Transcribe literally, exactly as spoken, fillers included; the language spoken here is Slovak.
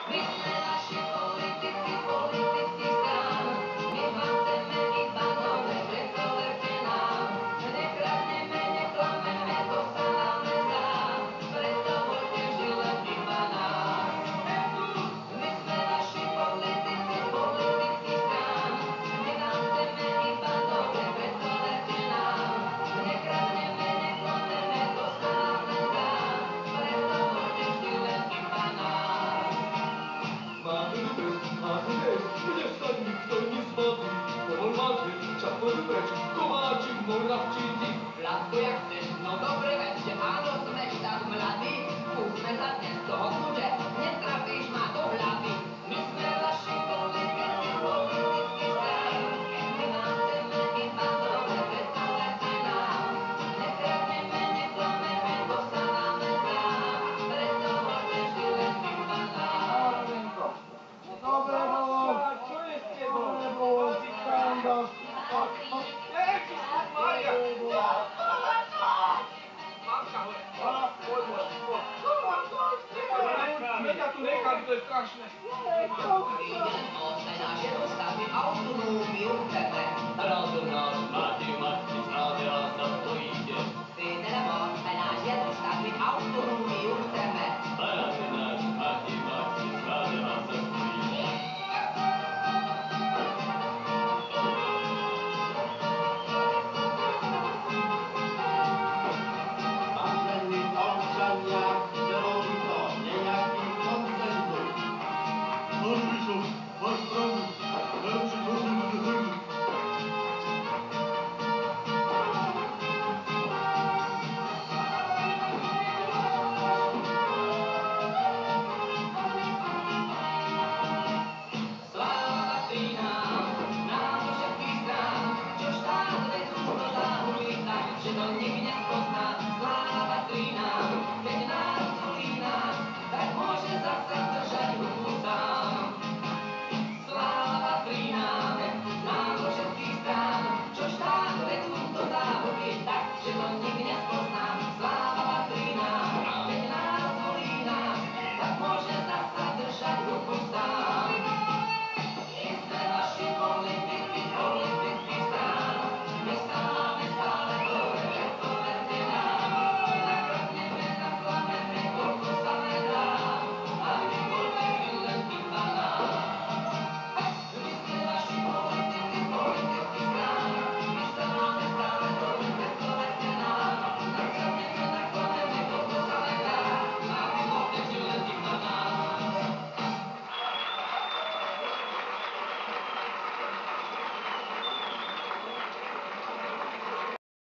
Blasku jak chceš, no dobre večer, áno, sme tak mladí, skúsme sa dnes dohodnúť, že netrafíš ma do hlavy. My sme vaši politici, politický strán, my vám chceme iba dobre, preto verte nám. Nekradneme, neklameme, dostávame sám, preto voľte vždy len iba nám. Dobre bolo, čo je s tebou? Dobre bolo, skanda. Ježiš, Maria! Mamka, hore. Poď, poď, poď. My ťa tu nechali, to je strašné. Vidíme naše dostavy autonómiu chceme. Rozumnosť, Matiu, Matiu, správne raz za